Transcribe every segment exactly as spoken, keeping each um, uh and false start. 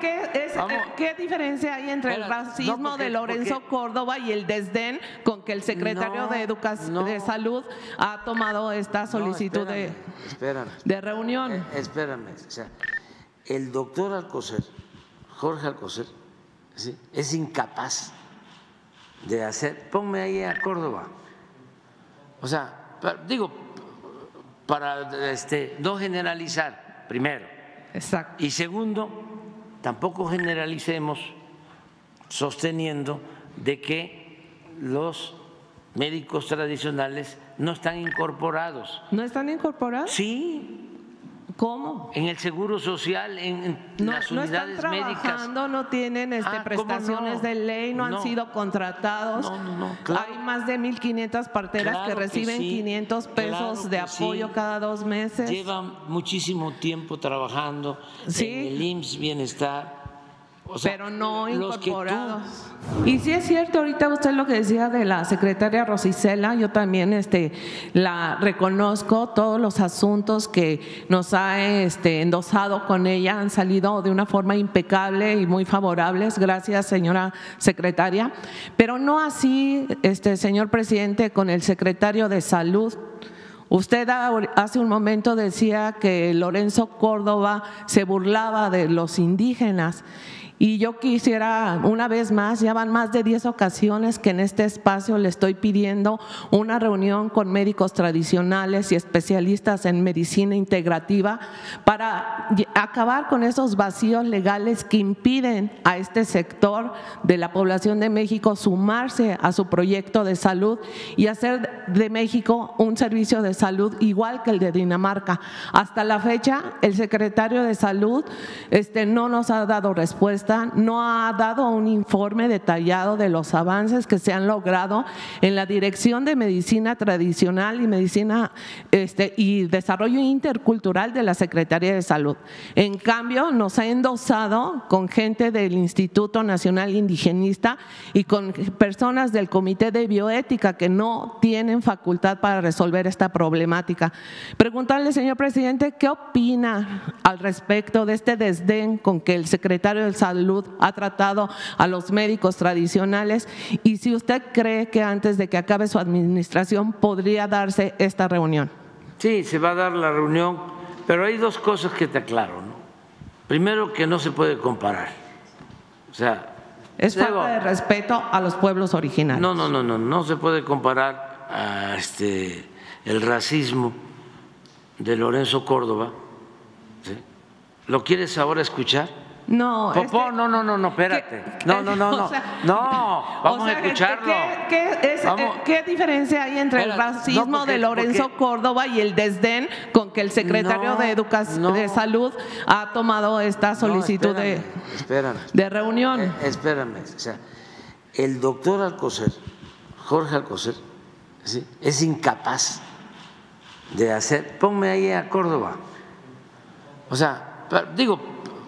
¿qué, es, eh, ¿qué diferencia hay entre Espera, el racismo no, porque, de Lorenzo porque, Córdoba y el desdén con que el secretario no, de Educación no, de Salud ha tomado esta solicitud no, espérame, de, espérame, de reunión? Eh, espérame, o sea, el doctor Alcocer, Jorge Alcocer, ¿sí?, es incapaz de hacer, ponme ahí a Córdoba, o sea, digo, para este, no generalizar, primero. Exacto. Y segundo, tampoco generalicemos sosteniendo de que los médicos tradicionales no están incorporados. ¿No están incorporados? Sí. ¿Cómo? En el Seguro Social, en, en no, las no unidades están médicas. No tienen este, ah, prestaciones no? de ley, no, no han sido contratados. No, no, no, claro. Hay más de mil quinientas parteras claro que reciben que sí, quinientos pesos claro de apoyo sí. cada dos meses. Llevan muchísimo tiempo trabajando ¿Sí? en el I M S S Bienestar. O sea, pero no incorporados. Tú... Y sí es cierto, ahorita usted lo que decía de la secretaria Rosicela, yo también este, la reconozco, todos los asuntos que nos ha este, endosado con ella han salido de una forma impecable y muy favorables, gracias señora secretaria, pero no así, este, señor presidente, con el secretario de Salud. Usted hace un momento decía que Lorenzo Córdoba se burlaba de los indígenas. Y yo quisiera, una vez más, ya van más de diez ocasiones que en este espacio le estoy pidiendo una reunión con médicos tradicionales y especialistas en medicina integrativa para acabar con esos vacíos legales que impiden a este sector de la población de México sumarse a su proyecto de salud y hacer de México un servicio de salud igual que el de Dinamarca. Hasta la fecha, el secretario de Salud este, no nos ha dado respuesta, no ha dado un informe detallado de los avances que se han logrado en la Dirección de Medicina Tradicional y Medicina este, y Desarrollo Intercultural de la Secretaría de Salud. En cambio, nos ha endosado con gente del Instituto Nacional Indigenista y con personas del Comité de Bioética que no tienen facultad para resolver esta problemática. Preguntarle, señor presidente, ¿qué opina al respecto de este desdén con que el secretario de Salud ha tratado a los médicos tradicionales y si usted cree que antes de que acabe su administración podría darse esta reunión? Sí, se va a dar la reunión, pero hay dos cosas que te aclaro, ¿no? Primero, que no se puede comparar. O sea, es luego, falta de respeto a los pueblos originarios. No, no, no, no, no se puede comparar a este, el racismo de Lorenzo Córdoba. ¿Sí? ¿Lo quieres ahora escuchar? No, Popó, este, no, no, no, no, espérate. ¿qué, no, no, no, no. O sea, no, vamos o sea, a escucharlo. ¿qué, qué, es, vamos. ¿Qué diferencia hay entre Espera, el racismo no, porque, de Lorenzo porque, Córdoba y el desdén con que el secretario no, de Educación no. de Salud ha tomado esta solicitud no, espérame, de, espérame, de reunión? Eh, espérame, o sea, el doctor Alcocer, Jorge Alcocer, ¿sí?, es incapaz de hacer, ponme ahí a Córdoba, o sea, digo,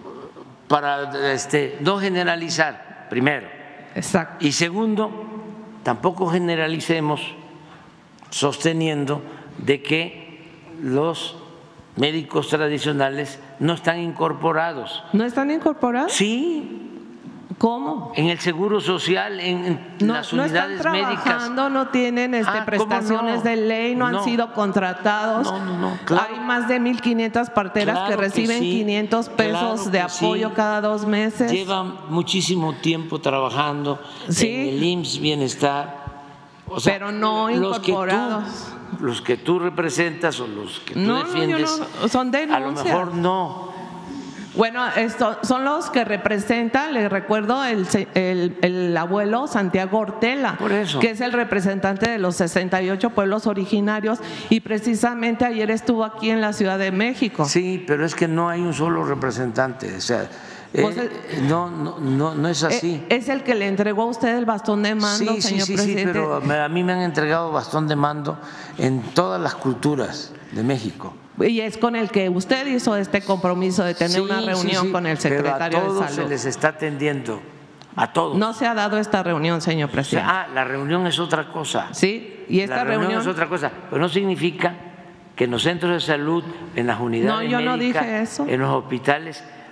para este, no generalizar, primero. Exacto. Y segundo, tampoco generalicemos sosteniendo de que los médicos tradicionales no están incorporados. ¿No están incorporados? Sí. ¿Cómo? En el Seguro Social, en, en no, las unidades no médicas. Trabajando, no tienen este, ah, prestaciones no? de ley, no, no han sido contratados. No, no, no, claro. Hay más de mil quinientas parteras claro que reciben que sí, quinientos pesos claro de apoyo sí. cada dos meses. Llevan muchísimo tiempo trabajando ¿Sí? en el I M S S Bienestar. O sea, pero no incorporados. Los que, tú, los que tú representas o los que tú no, defiendes, no, no, son denuncias. A lo mejor no. Bueno, esto, son los que representan, les recuerdo, el, el, el abuelo Santiago Ortela, Por eso. que es el representante de los sesenta y ocho pueblos originarios y precisamente ayer estuvo aquí en la Ciudad de México. Sí, pero es que no hay un solo representante, o sea, pues eh, el, no, no, no, no es así. Es el que le entregó a usted el bastón de mando, sí, señor sí, sí, presidente. Sí, pero a mí me han entregado bastón de mando en todas las culturas de México. Y es con el que usted hizo este compromiso de tener sí, una reunión sí, sí, con el secretario pero a todos de Salud. se les está atendiendo, a todos. No se ha dado esta reunión, señor presidente. O sea, ah, la reunión es otra cosa. Sí, y esta la reunión, reunión es otra cosa, pero no significa que en los centros de salud, en las unidades no, yo médicas, no dije eso. en los hospitales,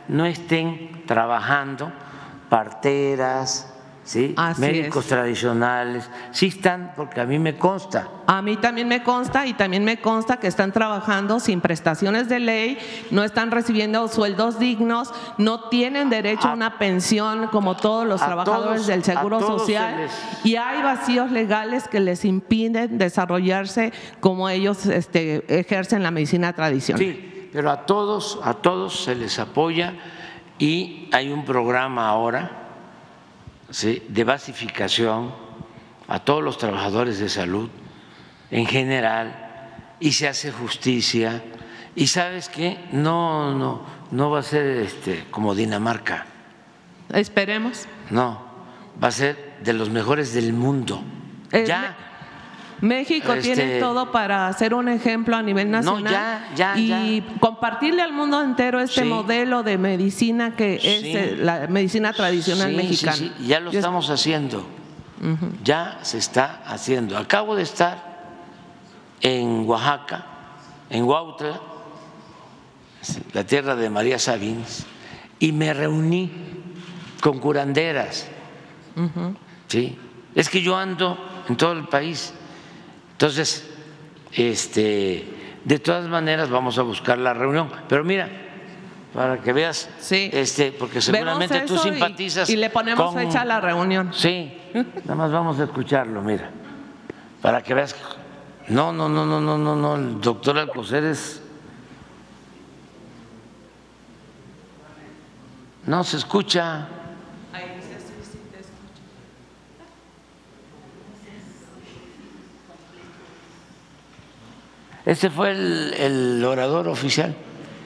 no estén trabajando parteras, ¿sí? Así médicos es. tradicionales, sí están, porque a mí me consta. A mí también me consta y también me consta que están trabajando sin prestaciones de ley, no están recibiendo sueldos dignos, no tienen derecho a, a una pensión como todos los trabajadores todos, del Seguro Social les... y hay vacíos legales que les impiden desarrollarse como ellos este, ejercen la medicina tradicional. Sí, pero a todos, a todos se les apoya y hay un programa ahora, ¿sí?, de basificación a todos los trabajadores de salud en general y se hace justicia y sabes qué, no no no va a ser este como Dinamarca, esperemos, no, va a ser de los mejores del mundo. eh, ya México este, tiene todo para ser un ejemplo a nivel nacional no, ya, ya, y ya. compartirle al mundo entero este sí. modelo de medicina que sí. es la medicina tradicional sí, mexicana. Sí, sí. Ya lo Yo estamos haciendo, uh-huh. ya se está haciendo. Acabo de estar en Oaxaca, en Huautla, la tierra de María Sabines, y me reuní con curanderas. Uh-huh. ¿Sí? Es que yo ando en todo el país. Entonces, este, de todas maneras vamos a buscar la reunión. Pero mira, para que veas, sí. este, porque seguramente tú simpatizas. Y, y le ponemos con, fecha a la reunión. Sí, nada más vamos a escucharlo, mira, para que veas. No, no, no, no, no, no, no, el doctor Alcocer es… No se escucha. Ese fue el, el orador oficial.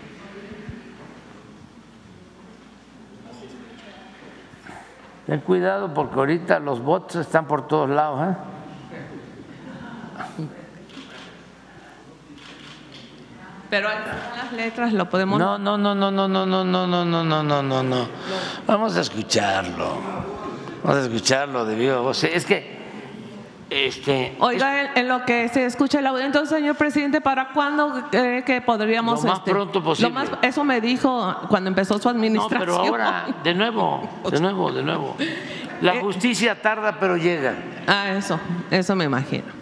Ten cuidado porque ahorita los bots están por todos lados, ¿eh? Pero las letras lo podemos… No, no, no, no, no, no, no, no, no, no, no, no, no, no. Vamos a escucharlo. Vamos a escucharlo de viva voz. Es que Este, Oiga, en, en lo que se escucha el audio, entonces, señor presidente, ¿para cuándo cree que podríamos… Lo más este, pronto posible. Lo más, eso me dijo cuando empezó su administración. No, pero ahora, de nuevo, de nuevo, de nuevo. La justicia tarda, pero llega. Ah, eso, eso me imagino.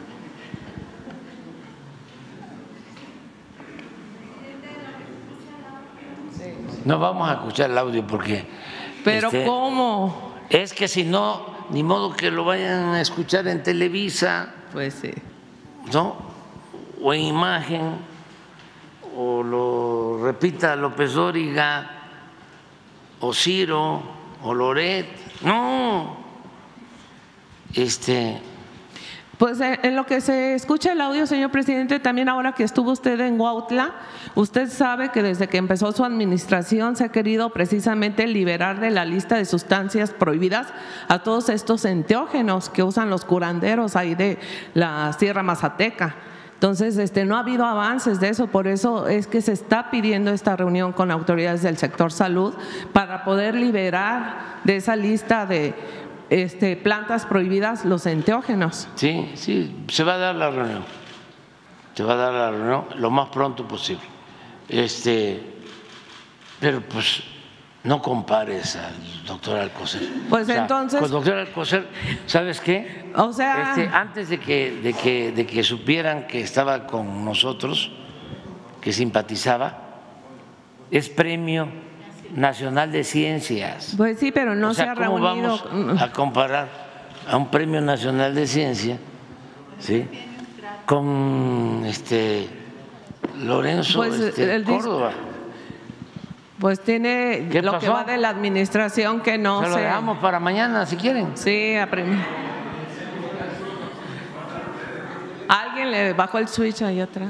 No vamos a escuchar el audio porque… Pero este, ¿cómo? Es que si no… ni modo que lo vayan a escuchar en Televisa, pues sí, ¿no? O en Imagen, o lo repita López Dóriga, o Ciro, o Loret, no, este… Pues en lo que se escucha el audio, señor presidente, también ahora que estuvo usted en Huautla, usted sabe que desde que empezó su administración se ha querido precisamente liberar de la lista de sustancias prohibidas a todos estos enteógenos que usan los curanderos ahí de la Sierra Mazateca. Entonces, este, no ha habido avances de eso, por eso es que se está pidiendo esta reunión con autoridades del sector salud para poder liberar de esa lista de Este, plantas prohibidas los enteógenos. Sí, sí, se va a dar la reunión, se va a dar la reunión lo más pronto posible. Este, pero pues no compares al doctor Alcocer. Pues o sea, entonces, con el doctor Alcocer, ¿sabes qué? O sea, este, antes de que, de que, de que supieran que estaba con nosotros, que simpatizaba, es premio Nacional de Ciencias. Pues sí, pero no o sea, se ha ¿cómo reunido. vamos a comparar a un Premio Nacional de Ciencia, ¿sí?, con este Lorenzo pues, este, el Córdoba? Pues tiene ¿Qué lo pasó? que va de la administración que no se se… lo dejamos para mañana si quieren. Sí, a premio. Alguien le bajó el switch ahí atrás.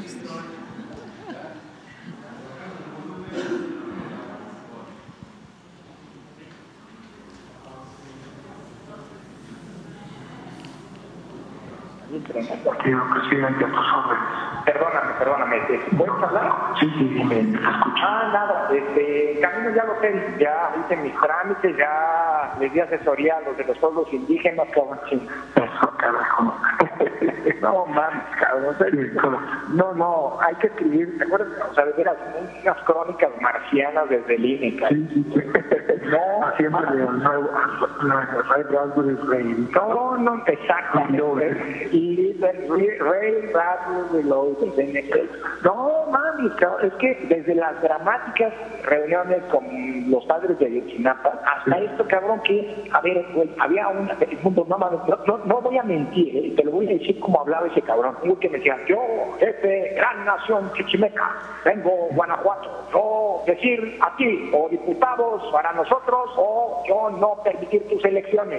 Señor presidente, a tus órdenes. Perdóname, perdóname, ¿puedes hablar? Sí, sí, dime, te escucho. Ah, nada, este, camino ya lo sé, ya hice mis trámites, ya les di asesoría a los de los pueblos indígenas, cabrón. Eso, carajo. No, mames, cabrón. No, no, hay que escribir, ¿te acuerdas? O sea, de veras, unas crónicas marcianas desde el I N E, Sí, sí, sí. No, Haciéndole un nuevo, Ray Bradbury Rey. no, no, exactamente. Y Ray Bradbury Reloaded. No, mami, es que desde las dramáticas reuniones con los padres de Ayotzinapa hasta esto, cabrón, que, a ver, güey, había un mundo, no, no, no, no voy a mentir, ¿eh? Te lo voy a decir como hablaba ese cabrón, uno que me decía, yo, jefe, gran nación chichimeca, vengo Guanajuato, yo decir a ti, o diputados para nosotros, o yo no permitir tus elecciones.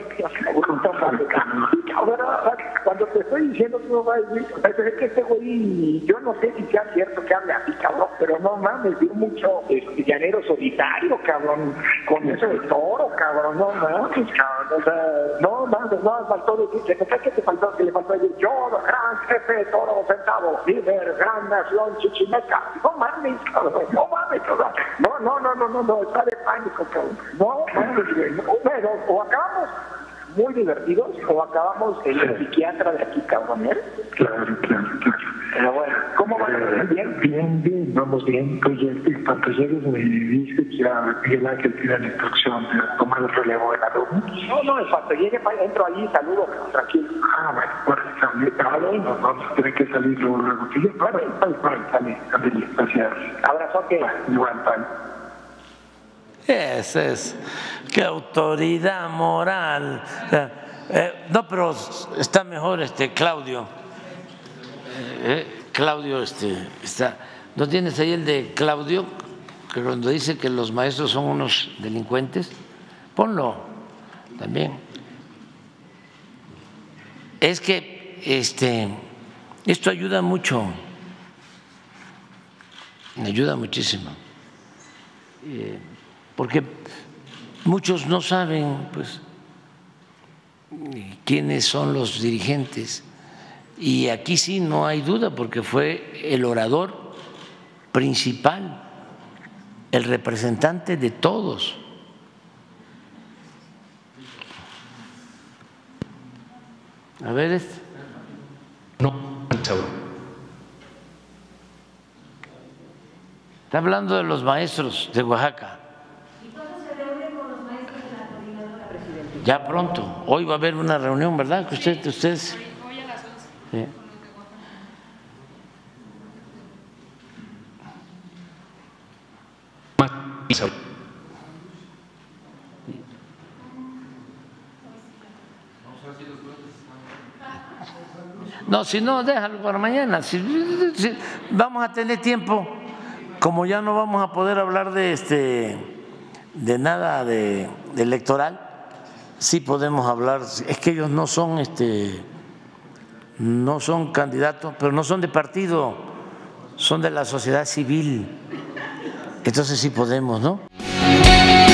Cuando te estoy diciendo, tú no vas a decir, es que este güey, yo no sé si sea cierto que hable así, cabrón, pero no mames, dio mucho este, llanero solitario, cabrón, con eso de toro, cabrón, no mames, cabrón, o sea, no mames, no, faltó decir, ¿qué te faltó? Que le faltó decir, yo, gran jefe, toro centavo, líder, gran nación chichimeca, no mames, cabrón, no mames, cabrón, no, no, no, no, no, no, está de pánico, cabrón, no mames, güey, no, bueno, o acabamos muy divertidos o acabamos en el psiquiatra de aquí, cabrón, ¿eh? Claro, claro, claro. Pero bueno, ¿cómo van? ¿Bien? Bien, bien, vamos bien. Oye, en cuanto llegues me dices que ya Miguel Ángel tiene la instrucción de tomar el relevo del alumno. No, no, en cuanto llegue, entro allí, saludo, tranquilo. Ah, bueno, bueno, también, vale, no, no, tiene que salir luego, luego. Sí, vale, vale, vale, sale, sale, gracias. Abrazote. Igual, vale. Esa es, qué autoridad moral. Eh, no, pero está mejor este Claudio. Eh, Claudio este, está. ¿No tienes ahí el de Claudio? Que cuando dice que los maestros son unos delincuentes, ponlo también. Es que este, esto ayuda mucho, me ayuda muchísimo. Eh, porque muchos no saben pues quiénes son los dirigentes y aquí sí no hay duda porque fue el orador principal, el representante de todos. A ver este. No, está hablando de los maestros de Oaxaca. Ya pronto, hoy va a haber una reunión, ¿verdad? Que usted, ustedes. Hoy a las once. Sí. No, si no, déjalo para mañana. Si, si, vamos a tener tiempo, como ya no vamos a poder hablar de este, de nada de, de electoral. Sí podemos hablar, es que ellos no son este no son candidatos, pero no son de partido, son de la sociedad civil. Entonces sí podemos, ¿no?